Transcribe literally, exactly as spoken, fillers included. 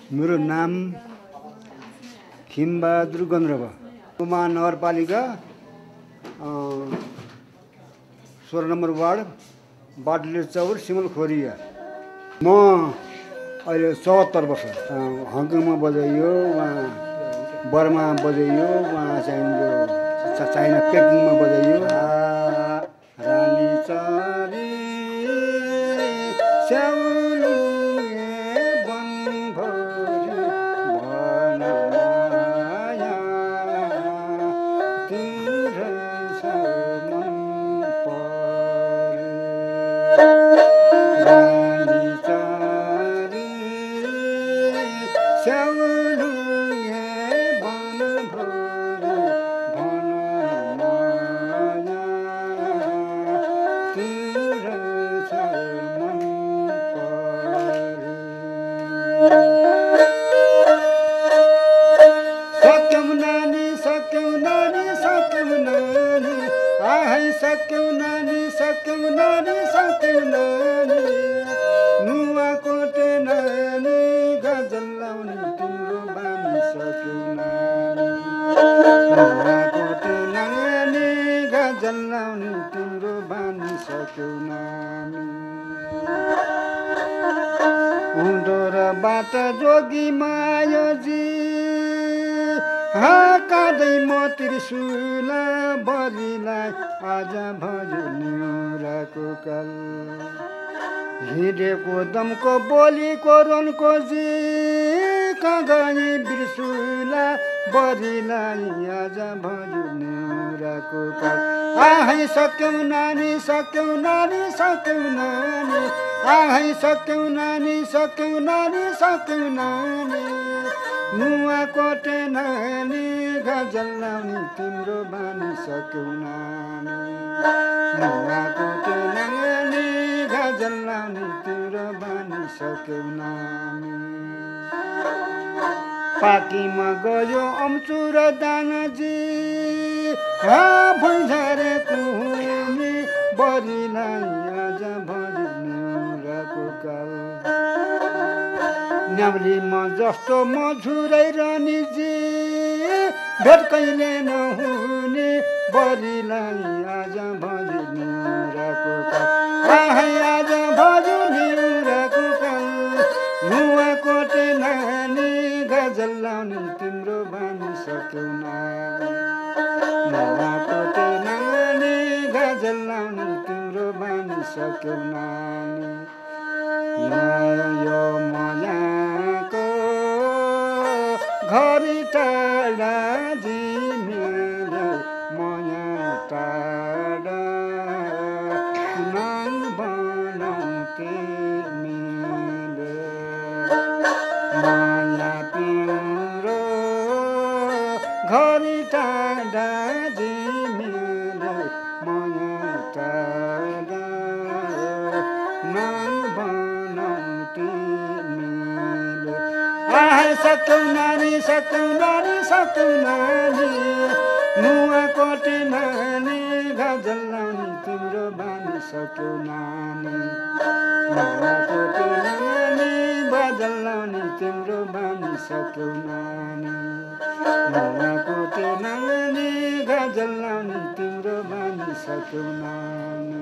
मेरो नाम खिमबहादुर गन्द्रब कुमा नगरपालिका सोह्र नम्बर वार्ड बाटले चौर सिमल खोरिया। म अहिले चौहत्तर वर्ष हङकङमा बजाइयो, वहाँ बर्मा बजाइयो, वहाँ चाहिँ चाइना पेकिङमा बजाइयो। रानी चरी स्याउलुङे बनभरि भन माया तिम्रै छ मन परे। रानी चरी स्याउलुङे बनभरि भन माया तिम्रै छ मन परे। सक्यौ नानी सक्यौ नानी सक्यौ नानी आहै सक्यौ नानी सक्यौ नानी सक्यौ नानी नुवाकोटे नानी गजल लाउने तिम्रो बानी सक्यौ नानी। नुवाकोटे नानी गजल लाउने तिम्रो बानी सक्यौ नानी। उँधो र बाट जोगी मायोजी हाँकादै म त्रिशूल बलिलाई आज भयो न्युराको काल। हिँडेको दमको बोलीको रोनको जी कहाँ गई बिर्सुला बलिलाई आज भयो न्युराको काल। आहै सक्यौ नानी सक्यौ नानी सक्यौ नानी आहै सक्यौ नानी सक्यौ नानी सक्यौ नानी नुवाकोटे नानी गजल लाउने तिम्रो बानी सक्यौ नानी। नुवाकोटे नानी गजल लाउने तिम्रो बानी सक्यौ नानी। पाकीमा गयो अम्चुर दानाजी भुइँझरेको हुने बलिलाई आज भयो न्युराको काल। न्याउलीमा जस्तो म झुरै रानीजी भेट कहिले नहुने बलिलाई आज भयो न्युराको काल। आहै आज भयो न्युराको काल। नुवाकोटे नानी गजल लाउने तिम्रो बानी सक्यौ नानी। नुवाकोटे नानी गजल लाउने तिम्रो बानी सक्यौ नानी। यो मायाको घरी टाढा जिमेले माया टाढा नाङ बनाउँथे मिले। माया तिम्रो घरी टाढा जिमेले माया टाढा नाङ बनाउँथे मिले। आहै सक्यौ नानी सक्यौ नानी सक्यौ नानी नुवाकोटे नानी गजल लाउने तिम्रो बानी सक्यौ नानी। नुवाकोटे नानी गजल लाउने तिम्रो बानी सक्यौ नानी। नुवाकोटे नानी गजल लाउने तिम्रो बानी सक्यौ नानी।